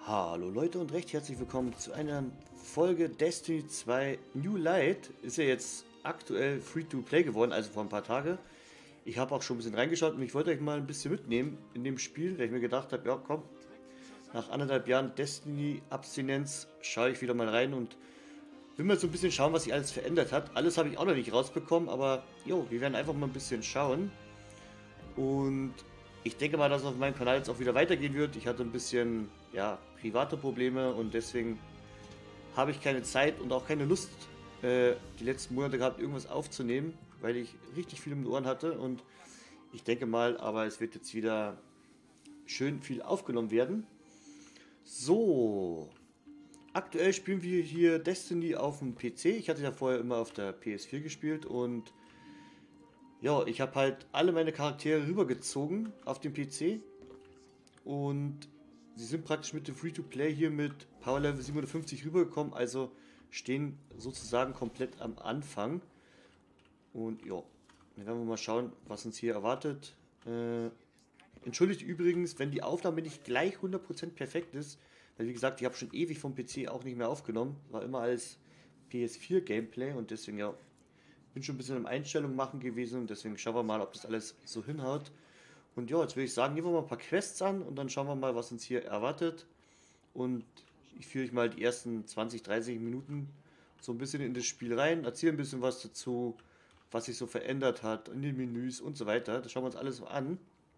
Hallo Leute und recht herzlich willkommen zu einer Folge Destiny 2 New Light. Ist ja jetzt aktuell Free-to-Play geworden, also vor ein paar Tagen. Ich habe auch schon ein bisschen reingeschaut und ich wollte euch mal ein bisschen mitnehmen in dem Spiel, weil ich mir gedacht habe, ja komm, nach 1,5 Jahren Destiny-Abstinenz schaue ich wieder mal rein und will mal so ein bisschen schauen, was sich alles verändert hat. Alles habe ich auch noch nicht rausbekommen, aber jo, wir werden einfach mal ein bisschen schauen. Und ich denke mal, dass es auf meinem Kanal jetzt auch wieder weitergehen wird. Ich hatte ein bisschen, ja, private Probleme und deswegen habe ich keine Zeit und auch keine Lust, die letzten Monate gehabt, irgendwas aufzunehmen, weil ich richtig viel um die Ohren hatte. Und ich denke mal, aber es wird jetzt wieder schön viel aufgenommen werden. So, aktuell spielen wir hier Destiny auf dem PC. Ich hatte ja vorher immer auf der PS4 gespielt und ja, ich habe halt alle meine Charaktere rübergezogen auf den PC und sie sind praktisch mit dem Free-to-Play hier mit Power Level 750 rübergekommen, also stehen sozusagen komplett am Anfang. Und ja, dann werden wir mal schauen, was uns hier erwartet. Entschuldigt übrigens, wenn die Aufnahme nicht gleich 100% perfekt ist, weil wie gesagt, ich habe schon ewig vom PC auch nicht mehr aufgenommen, war immer als PS4 Gameplay und deswegen ja, bin schon ein bisschen im Einstellung machen gewesen und deswegen schauen wir mal, ob das alles so hinhaut. Und ja, jetzt würde ich sagen, nehmen wir mal ein paar Quests an und dann schauen wir mal, was uns hier erwartet. Und ich führe euch mal die ersten 20, 30 Minuten so ein bisschen in das Spiel rein, erzähle ein bisschen was dazu, was sich so verändert hat in den Menüs und so weiter. Das schauen wir uns alles so an.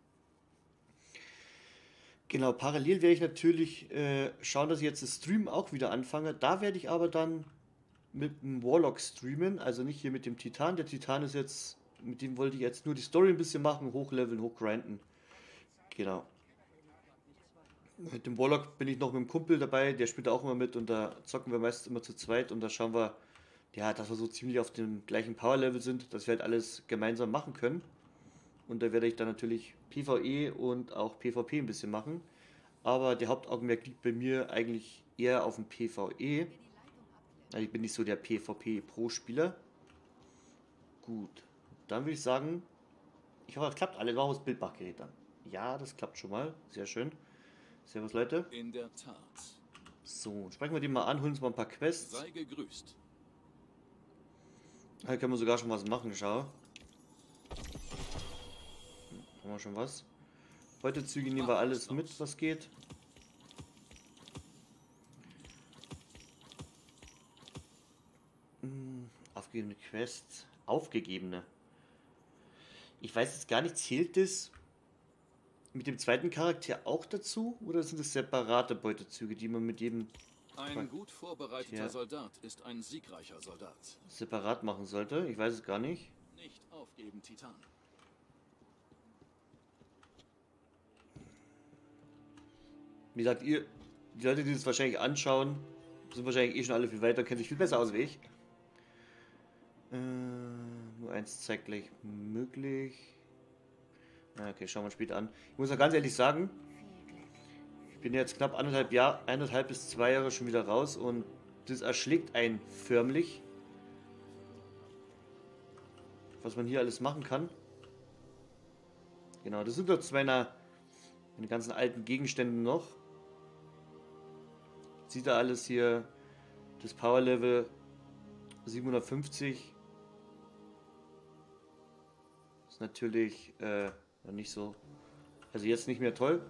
Genau, parallel werde ich natürlich schauen, dass ich jetzt das Stream auch wieder anfange. Da werde ich aber dann mit dem Warlock streamen, also nicht hier mit dem Titan. Der Titan ist jetzt, mit dem wollte ich jetzt nur die Story ein bisschen machen, hochleveln, hochgrinden. Genau. Mit dem Warlock bin ich noch mit dem Kumpel dabei, der spielt auch immer mit und da zocken wir meistens immer zu zweit und da schauen wir, ja, dass wir so ziemlich auf dem gleichen Power-Level sind, dass wir halt alles gemeinsam machen können. Und da werde ich dann natürlich PvE und auch PvP ein bisschen machen. Aber der Hauptaugenmerk liegt bei mir eigentlich eher auf dem PvE. Also ich bin nicht so der PvP-Pro-Spieler. Gut, dann würde ich sagen, ich hoffe, das klappt alle. Machen wir das Bildmachgerät an. Ja, das klappt schon mal. Sehr schön. Servus, Leute. In der Tat. So, sprechen wir die mal an, holen uns mal ein paar Quests. Sei gegrüßt. Da können wir sogar schon was machen, schau. Haben wir schon was. Beutezüge nehmen wir alles mit, was geht. Aufgegebene Quests. Aufgegebene. Ich weiß jetzt gar nicht, zählt das mit dem zweiten Charakter auch dazu? Oder sind das separate Beutezüge, die man mit jedem Ein gut vorbereiteter Charakter Soldat ist ein siegreicher Soldat. separat machen sollte? Ich weiß es gar nicht. Nicht aufgeben, Titan. Wie gesagt, ihr, die Leute, die das wahrscheinlich anschauen, sind wahrscheinlich eh schon alle viel weiter, kennen sich viel besser aus wie ich. Nur eins zeigt gleich möglich. Ja, okay, schauen wir uns später an. Ich muss auch ganz ehrlich sagen, ich bin jetzt knapp 1,5 bis 2 Jahre schon wieder raus und das erschlägt einen förmlich, was man hier alles machen kann. Genau, das sind jetzt meine ganzen alten Gegenstände noch. Sieht da alles hier, das Power Level 750 ist natürlich nicht so, also jetzt nicht mehr toll.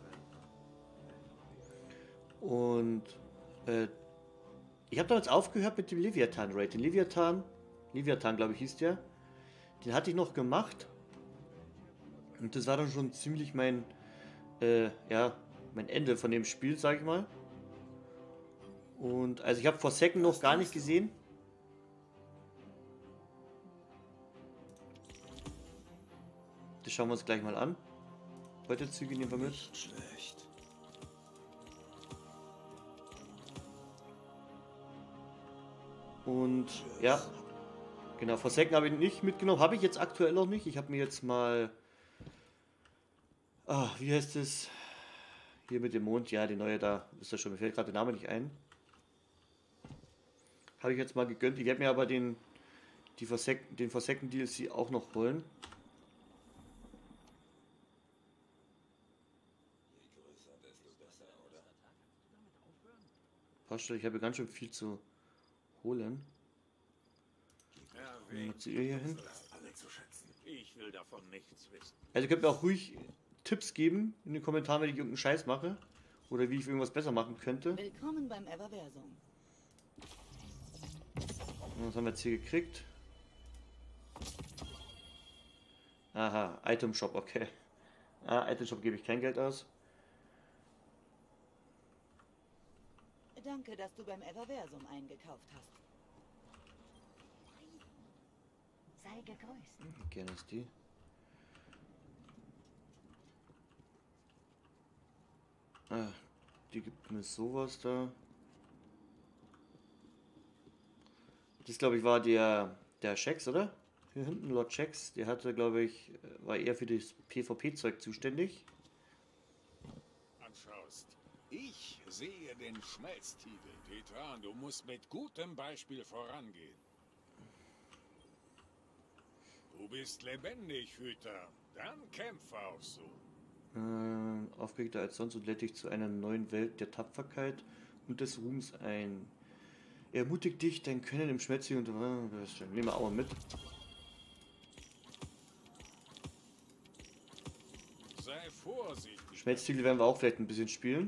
Und ich habe damals aufgehört mit dem Leviathan Raid. Den Leviathan glaube ich hieß der, den hatte ich noch gemacht und das war dann schon ziemlich ja, mein Ende von dem Spiel, sag ich mal. Und also ich habe Forsaken noch gar nicht gesehen. Das schauen wir uns gleich mal an. Beutezüge nehmen wir mit. Nicht schlecht. Und ja, genau, Forsaken habe ich nicht mitgenommen. Habe ich jetzt aktuell noch nicht. Ich habe mir jetzt mal... Ah, wie heißt es? Hier mit dem Mond, ja, die neue da. Ist ja schon, mir fällt gerade der Name nicht ein. Habe ich jetzt mal gegönnt. Ich werde mir aber den Forsaken DLC auch noch holen. Passt schon, ich habe ganz schön viel zu holen. Erwähnt, Ihr hier hin? das alle zu schätzen. Ich will davon nichts wissen. Also ihr könnt mir auch ruhig Tipps geben in den Kommentaren, wenn ich irgendeinen Scheiß mache. Oder wie ich irgendwas besser machen könnte. Willkommen beim Everversum. Was haben wir jetzt hier gekriegt? Aha, Item Shop, okay. Ah, Item Shop gebe ich kein Geld aus. Danke, dass du beim Everversum eingekauft hast. Sei gegrüßt. Gerne ist die. Ah, die gibt mir sowas da. Das glaube ich war der Shax, oder? Hier hinten, Lord Shax, der hatte, glaube ich, war eher für das PvP-Zeug zuständig. Anschaust. Ich sehe den Schmelztiegel. Titan, du musst mit gutem Beispiel vorangehen. Du bist lebendig, Hüter. Dann kämpfe auch so. Aufgeregter als sonst und lädt dich zu einer neuen Welt der Tapferkeit und des Ruhms ein. Er ermutigt dich, dein Können im Schmelztiegel und nehmen wir auch mal mit. Sei vorsichtig. Schmelztiegel werden wir auch vielleicht ein bisschen spielen.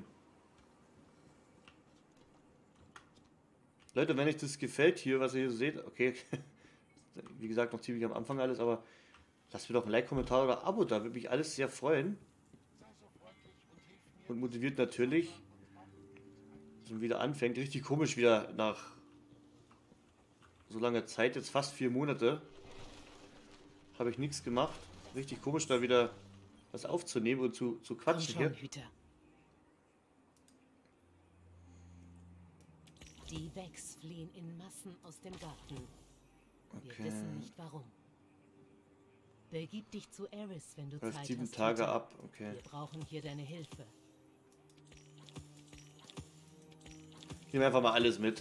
Leute, wenn euch das gefällt hier, was ihr hier so seht, okay, wie gesagt, noch ziemlich am Anfang alles, aber lasst mir doch ein Like, Kommentar oder Abo da, würde mich alles sehr freuen. Und motiviert natürlich, dass man wieder anfängt, richtig komisch wieder nach so langer Zeit, jetzt fast 4 Monate, habe ich nichts gemacht. Richtig komisch, da wieder was aufzunehmen und zu quatschen hier. Hüter. Die Vex fliehen in Massen aus dem Garten. Wir Okay. wissen nicht warum. Begib dich zu Eris, wenn du Läuft Zeit 7 hast. Tage Hüter. ab, okay. Wir brauchen hier deine Hilfe. Ich nehme einfach mal alles mit.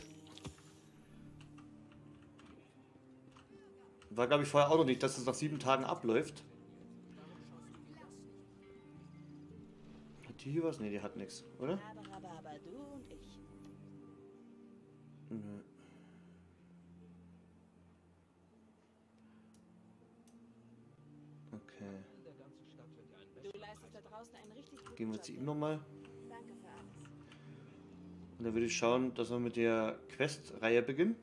War, glaube ich, vorher auch noch nicht, dass es nach 7 Tagen abläuft. Hat die hier was? Ne, die hat nichts, oder? Aber du und ich. Nö. Okay. Du leistest da draußen einen richtig guten Gehen wir Job. zu ihm nochmal. Danke für alles. Und dann würde ich schauen, dass wir mit der Quest-Reihe beginnen.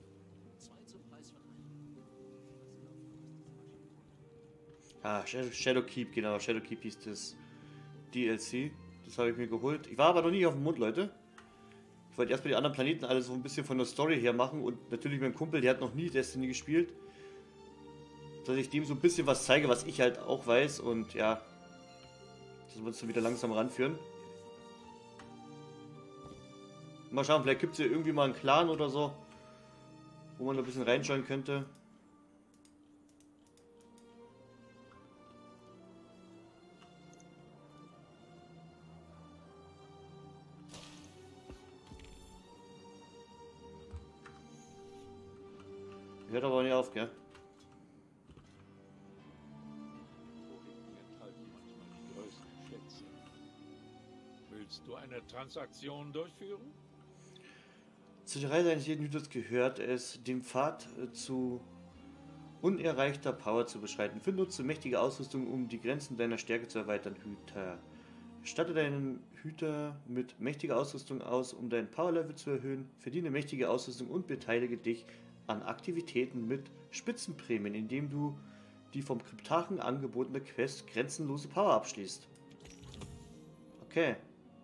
Ah, Shadowkeep, genau. Shadowkeep hieß das DLC. Das habe ich mir geholt. Ich war aber noch nie auf dem Mond, Leute. Ich wollte erstmal die anderen Planeten alles so ein bisschen von der Story her machen. Und natürlich mein Kumpel, der hat noch nie Destiny gespielt. Dass ich dem so ein bisschen was zeige, was ich halt auch weiß. Und ja, das wird uns dann wieder langsam ranführen. Mal schauen, vielleicht gibt es hier irgendwie mal einen Clan oder so, wo man ein bisschen reinschauen könnte. Hört aber nicht auf, gell? Enthalten manchmal die größten Schätze. Willst du eine Transaktion durchführen? Zu der Reise eines jeden Hüters gehört es, den Pfad zu unerreichter Power zu beschreiten. Finde nutze mächtige Ausrüstung, um die Grenzen deiner Stärke zu erweitern, Hüter. Statte deinen Hüter mit mächtiger Ausrüstung aus, um dein Powerlevel zu erhöhen. Verdiene mächtige Ausrüstung und beteilige dich an Aktivitäten mit Spitzenprämien, indem du die vom Kryptarchen angebotene Quest Grenzenlose Power abschließt. Okay.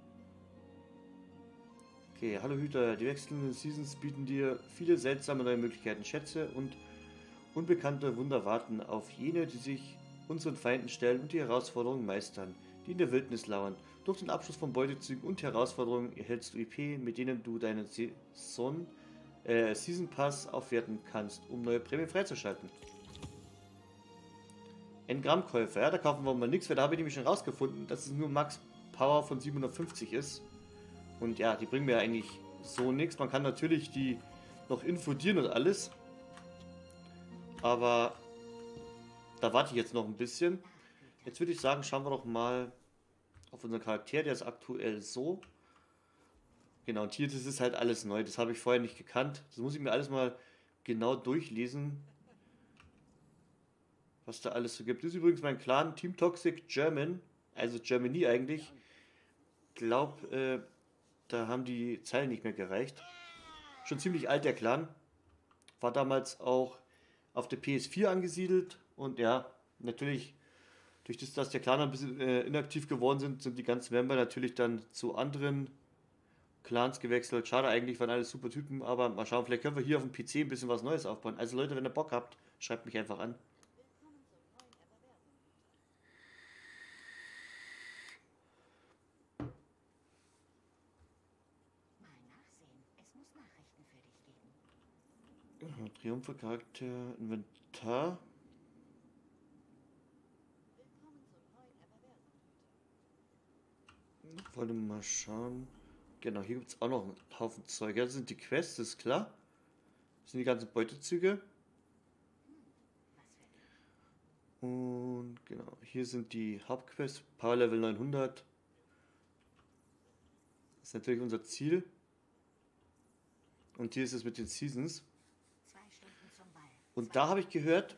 Okay, hallo Hüter, die wechselnden Seasons bieten dir viele seltsame neue Möglichkeiten. Schätze und unbekannte Wunder warten auf jene, die sich unseren Feinden stellen und die Herausforderungen meistern, die in der Wildnis lauern. Durch den Abschluss von Beutezügen und Herausforderungen erhältst du IP, mit denen du deinen Season Pass aufwerten kannst, um neue Prämien freizuschalten. Engrammkäufer, ja, da kaufen wir mal nichts, weil da habe ich nämlich schon rausgefunden, dass es nur Max Power von 750 ist. Und ja, die bringen mir eigentlich so nichts. Man kann natürlich die noch infodieren und alles. Aber da warte ich jetzt noch ein bisschen. Jetzt würde ich sagen, schauen wir doch mal auf unseren Charakter. Der ist aktuell so. Genau, und hier, das ist halt alles neu. Das habe ich vorher nicht gekannt. Das muss ich mir alles mal genau durchlesen, was da alles so gibt. Das ist übrigens mein Clan, Team Toxic German, also Germany eigentlich. Ich glaube, da haben die Zeilen nicht mehr gereicht. Schon ziemlich alt der Clan. War damals auch auf der PS4 angesiedelt. Und ja, natürlich, durch das, dass der Clan ein bisschen inaktiv geworden sind die ganzen Member natürlich dann zu anderen Clans gewechselt. Schade eigentlich, waren alles super Typen. Aber mal schauen, vielleicht können wir hier auf dem PC ein bisschen was Neues aufbauen. Also Leute, wenn ihr Bock habt, schreibt mich einfach an. Triumphe, Charakter, Inventar. Wollen wir mal schauen. Genau, hier gibt es auch noch einen Haufen Zeug. Ja, das sind die Quests, ist klar. Das sind die ganzen Beutezüge. Und genau, hier sind die Hauptquests. Power Level 900. Das ist natürlich unser Ziel. Und hier ist es mit den Seasons. Und da habe ich gehört,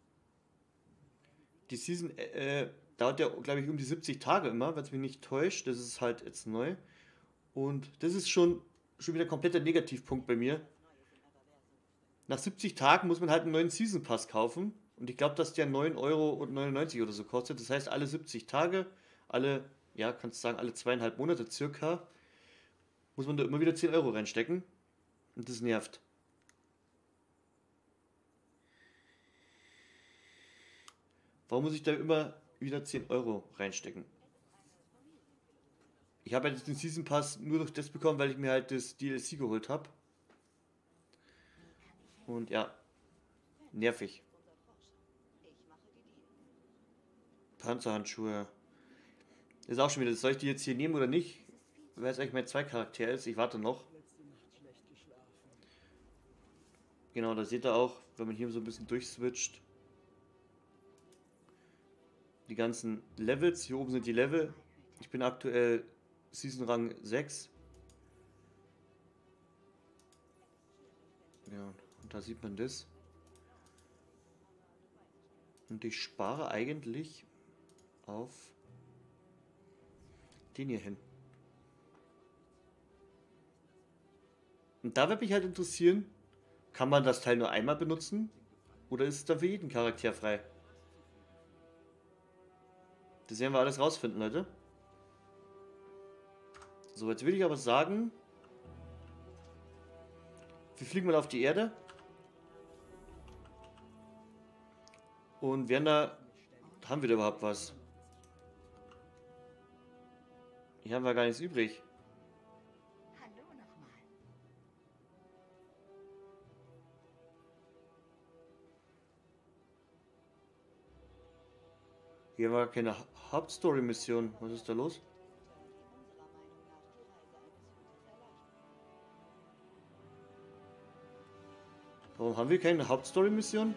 die Season dauert ja, glaube ich, um die 70 Tage immer, wenn es mich nicht täuscht. Das ist halt jetzt neu. Und das ist schon wieder kompletter Negativpunkt bei mir. Nach 70 Tagen muss man halt einen neuen Season Pass kaufen. Und ich glaube, dass der 9,99 € oder so kostet. Das heißt, alle 70 Tage, alle, ja, kannst du sagen, alle 2,5 Monate circa, muss man da immer wieder 10 € reinstecken. Und das nervt. Warum muss ich da immer wieder 10 € reinstecken? Ich habe halt den Season Pass nur durch das bekommen, weil ich mir halt das DLC geholt habe. Und ja, nervig. Panzerhandschuhe. Ist auch schon wieder, soll ich die jetzt hier nehmen oder nicht? Wer jetzt eigentlich mein Zwei-Charakter ist, ich warte noch. Genau, da seht ihr auch, wenn man hier so ein bisschen durchswitcht. Die ganzen Levels, hier oben sind die Level. Ich bin aktuell Season Rang 6. Ja, und da sieht man das. Und ich spare eigentlich auf den hier hin. Und da würde mich halt interessieren, kann man das Teil nur einmal benutzen? Oder ist es dann für jeden Charakter frei? Das werden wir alles rausfinden, Leute. So, jetzt würde ich aber sagen, wir fliegen mal auf die Erde. Und werden da... Haben wir da überhaupt was? Hier haben wir gar nichts übrig. Hier war keine Hauptstory-Mission. Was ist da los? Warum haben wir keine Hauptstory-Mission?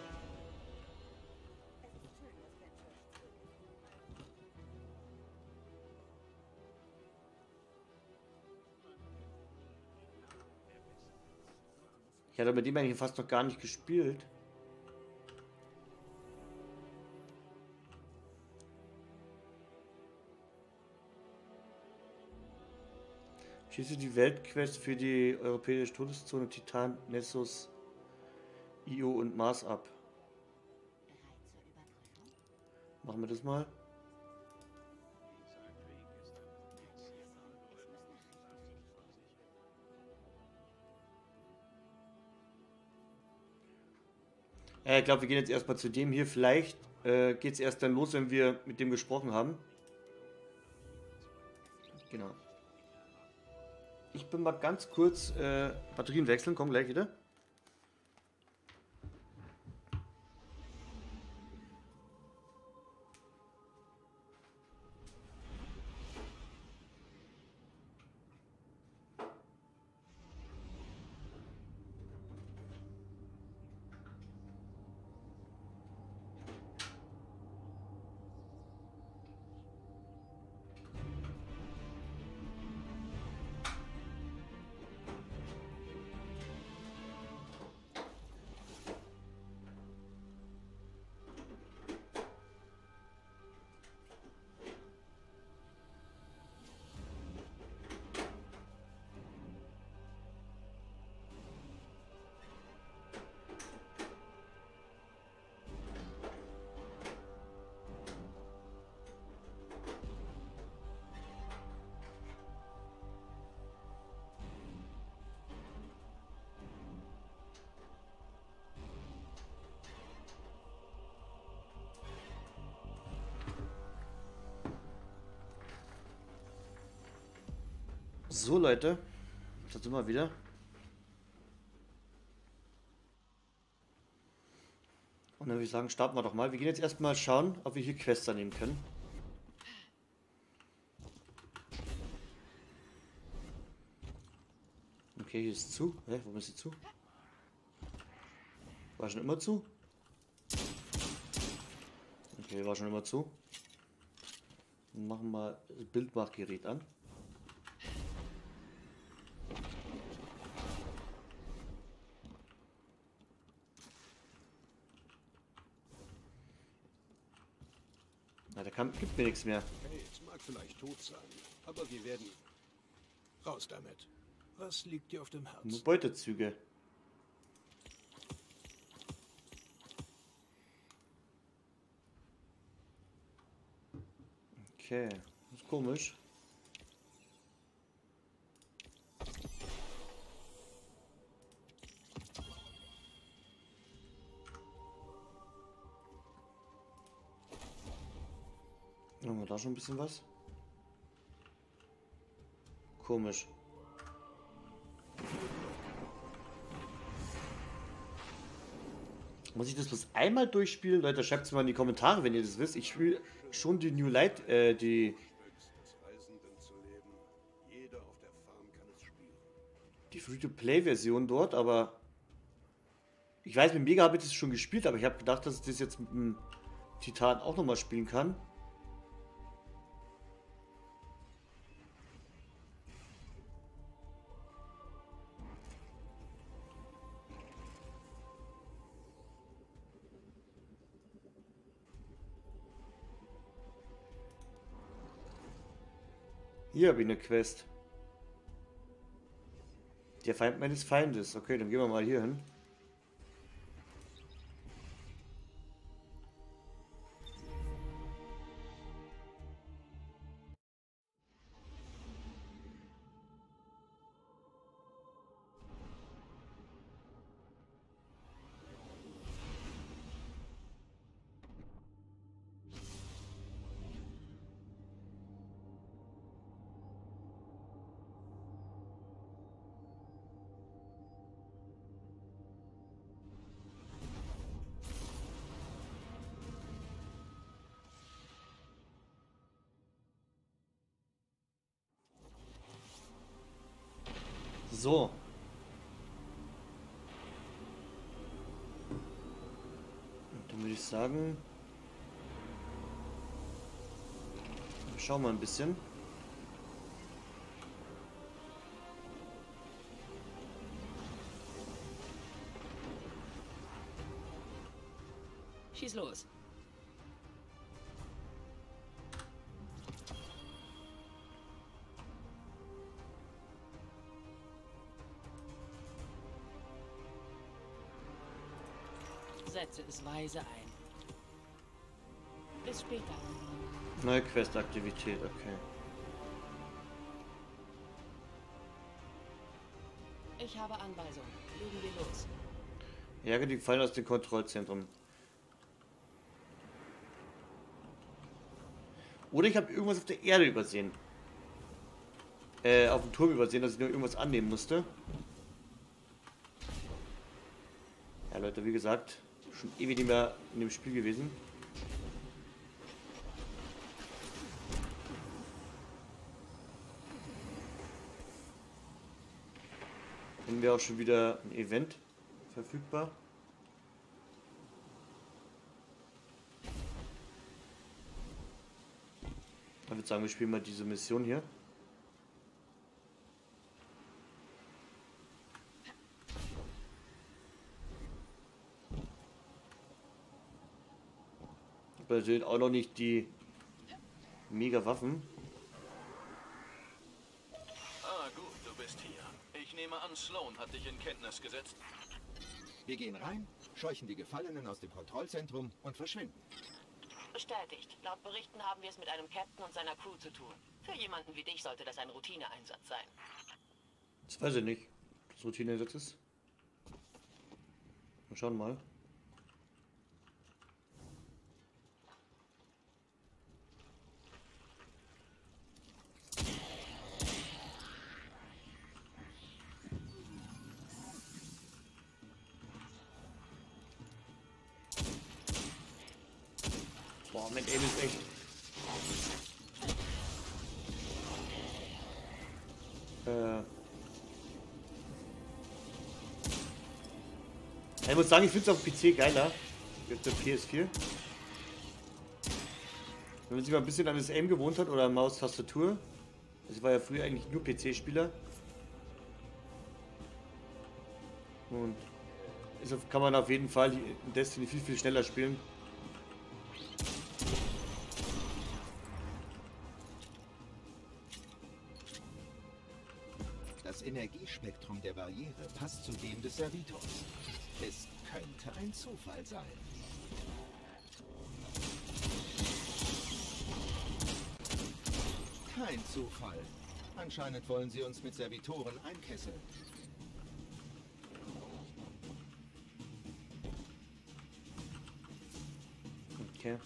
Ich hatte mit dem eigentlich fast noch gar nicht gespielt. Schließe die Weltquest für die europäische Todeszone Titan, Nessus, Io und Mars ab. Machen wir das mal. Ich glaube, wir gehen jetzt erstmal zu dem hier. Vielleicht geht es erst dann los, wenn wir mit dem gesprochen haben. Genau. Ich bin mal ganz kurz Batterien wechseln, komm gleich wieder. So, Leute, da sind wir wieder. Und dann würde ich sagen, starten wir doch mal. Wir gehen jetzt erstmal schauen, ob wir hier Quests annehmen können. Okay, hier ist zu. Hä, warum ist sie zu? War schon immer zu? Okay, war schon immer zu. Dann machen wir das Bildmachgerät an. Na, der Kampf gibt mir nichts mehr. Hey, es mag vielleicht tot sein, aber wir werden... Raus damit. Was liegt dir auf dem Herzen? Nur Beutezüge. Okay, das ist komisch. Haben wir da schon ein bisschen was? Komisch. Muss ich das bloß einmal durchspielen? Leute, schreibt es mal in die Kommentare, wenn ihr das wisst. Ich spiele schon die New Light, die Free-to-Play-Version dort, aber ich weiß, mit Mega habe ich das schon gespielt, aber ich habe gedacht, dass ich das jetzt mit dem Titan auch nochmal spielen kann. Hier habe ich eine Quest. Der Feind meines Feindes. Okay, dann gehen wir mal hier hin. So. Und dann würde ich sagen, schauen wir ein bisschen. Schieß los. Setze es weise ein. Bis später. Neue Questaktivität, okay. Ich habe Anweisungen. Legen wir los. Jage die Fallen aus dem Kontrollzentrum. Oder ich habe irgendwas auf der Erde übersehen. Auf dem Turm übersehen, dass ich nur irgendwas annehmen musste. Ja, Leute, wie gesagt, schon ewig nicht mehr in dem Spiel gewesen. Haben wir auch schon wieder ein Event verfügbar. Ich würde sagen, wir spielen mal diese Mission hier. Ich habe natürlich auch noch nicht die mega Waffen. Ah, gut, du bist hier. Ich nehme an, Sloan hat dich in Kenntnis gesetzt. Wir gehen rein, scheuchen die Gefallenen aus dem Kontrollzentrum und verschwinden. Bestätigt. Laut Berichten haben wir es mit einem Captain und seiner Crew zu tun. Für jemanden wie dich sollte das ein Routineeinsatz sein. Das weiß ich nicht, ob das Routineeinsatz ist. Wir schauen mal. Oh, mein Aim ist echt. Ich muss sagen, ich finde es auf dem PC geiler. Jetzt der PS4. Wenn man sich mal ein bisschen an das Aim gewohnt hat oder Maus-Tastatur. Also ich war ja früher eigentlich nur PC-Spieler. Und kann man auf jeden Fall in Destiny viel, viel schneller spielen. Das Energiespektrum der Barriere passt zu dem des Servitors. Es könnte ein Zufall sein. Kein Zufall. Anscheinend wollen sie uns mit Servitoren einkesseln. Okay.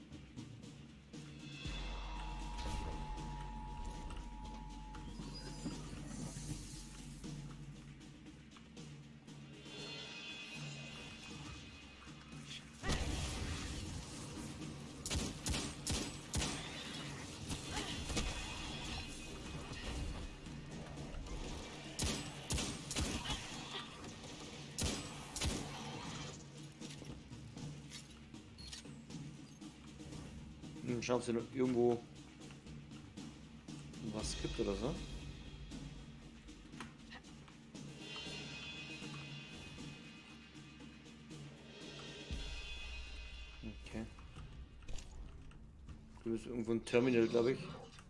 Schauen, ob es noch irgendwo was gibt oder so. Okay. Hier ist irgendwo ein Terminal, glaube ich.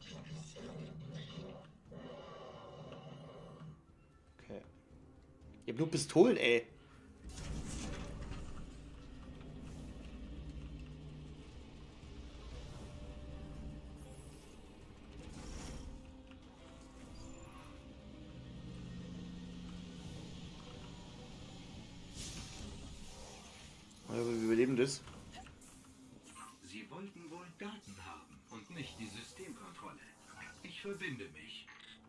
Okay. Ich hab nur Pistolen, ey. Das. Sie wollten wohl Daten haben und nicht die Systemkontrolle. Ich verbinde mich.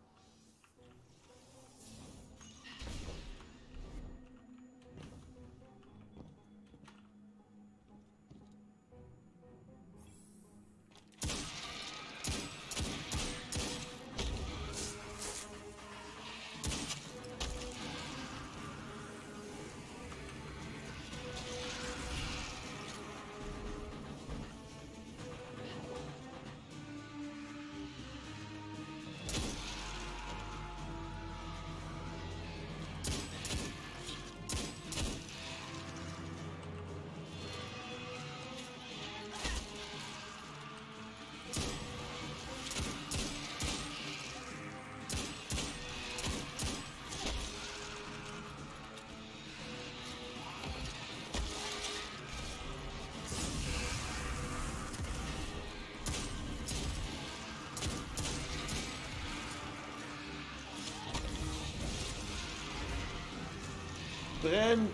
Brenn!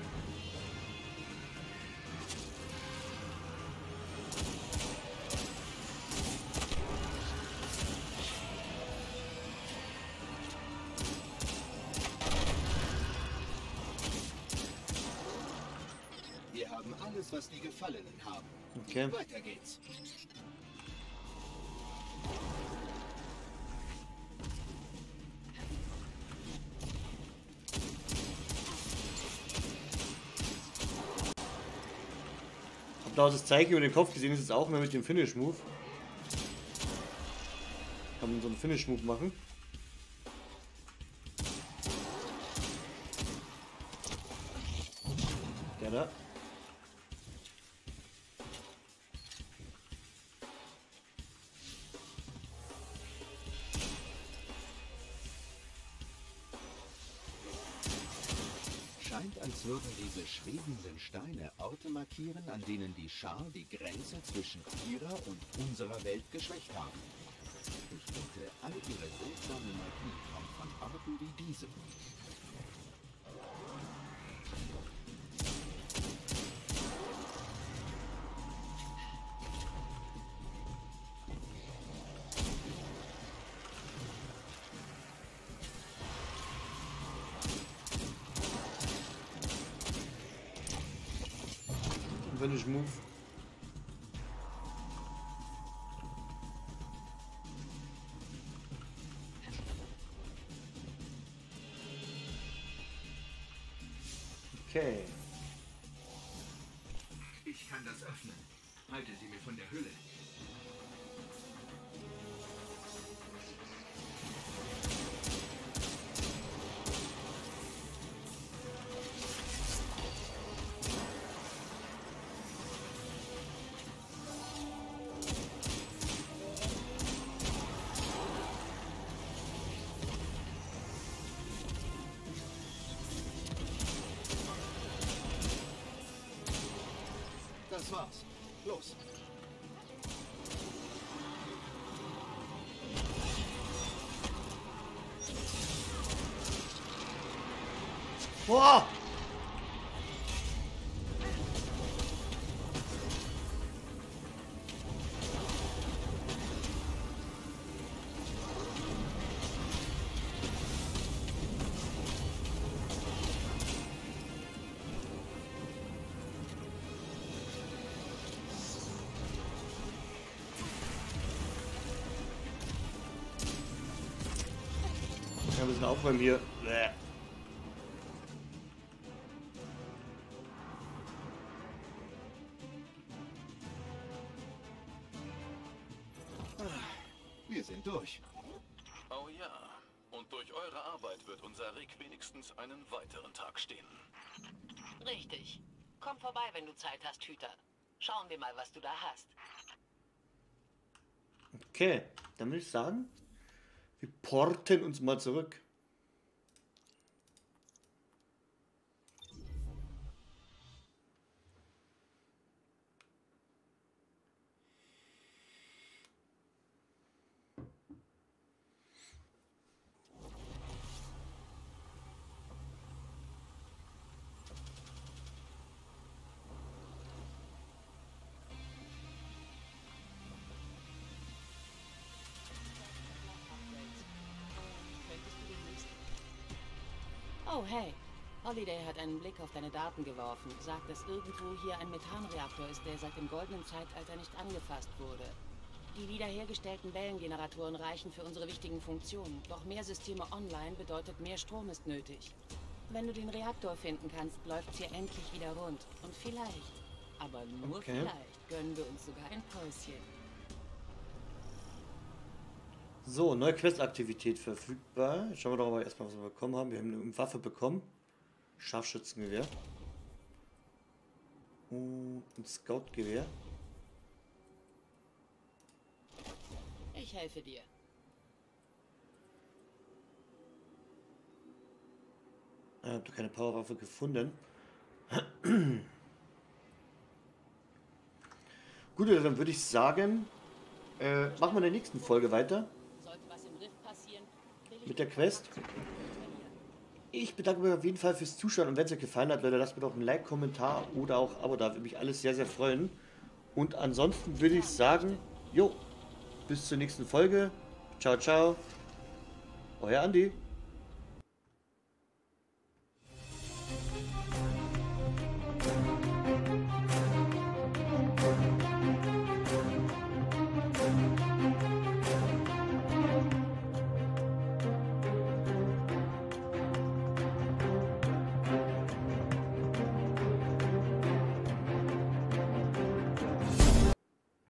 Wir haben alles, was die Gefallenen haben. Okay. Weiter geht's. Da das Zeichen über den Kopf gesehen ist es auch mehr mit dem Finish Move. Kann man so einen Finish Move machen. Der da. Scheint, als würden diese schwebenden Steine Orte markieren, an denen die Schar die Grenze zwischen ihrer und unserer Welt geschwächt haben. Ich denke, all ihre seltsame Magie kommt von Orten wie diesem. Finish Move. Okay. Ich kann das öffnen. Halte sie mir von der Hülle. Das war's. Los. Boah! Ja, wir sind aufräumen hier. Bäh. Wir sind durch. Oh ja. Und durch eure Arbeit wird unser Rig wenigstens einen weiteren Tag stehen. Richtig. Komm vorbei, wenn du Zeit hast, Hüter. Schauen wir mal, was du da hast. Okay, dann würde ich sagen, wir porten uns mal zurück. Oh, hey. Holiday hat einen Blick auf deine Daten geworfen. Sagt, dass irgendwo hier ein Methanreaktor ist, der seit dem goldenen Zeitalter nicht angefasst wurde. Die wiederhergestellten Wellengeneratoren reichen für unsere wichtigen Funktionen. Doch mehr Systeme online bedeutet mehr Strom ist nötig. Wenn du den Reaktor finden kannst, läuft's hier endlich wieder rund. Und vielleicht, aber nur vielleicht, gönnen wir uns sogar ein Päuschen. So, neue Questaktivität verfügbar. Jetzt schauen wir doch aber erstmal, was wir bekommen haben. Wir haben eine Waffe bekommen. Scharfschützengewehr. Und ein Scoutgewehr. Ich helfe dir. Ich habe keine Powerwaffe gefunden. Gut, dann würde ich sagen, machen wir in der nächsten Folge weiter. Sollte was im Riff passieren, will ich Mit der Quest. Ich bedanke mich auf jeden Fall fürs Zuschauen und wenn es euch gefallen hat, Leute, lasst mir doch ein Like, Kommentar oder auch Abo da. Würde mich alles sehr, sehr freuen. Und ansonsten würde ich sagen, jo, bis zur nächsten Folge. Ciao, ciao. Euer Andi.